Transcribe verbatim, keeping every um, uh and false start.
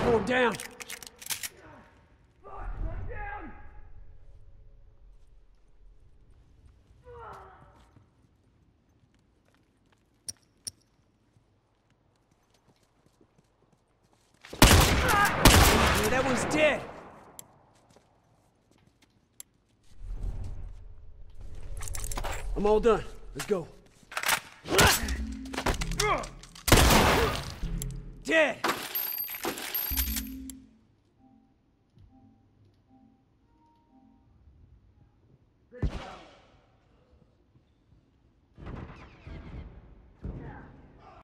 Uniform down. Yeah, that one's dead. I'm all done. Let's go. Dead!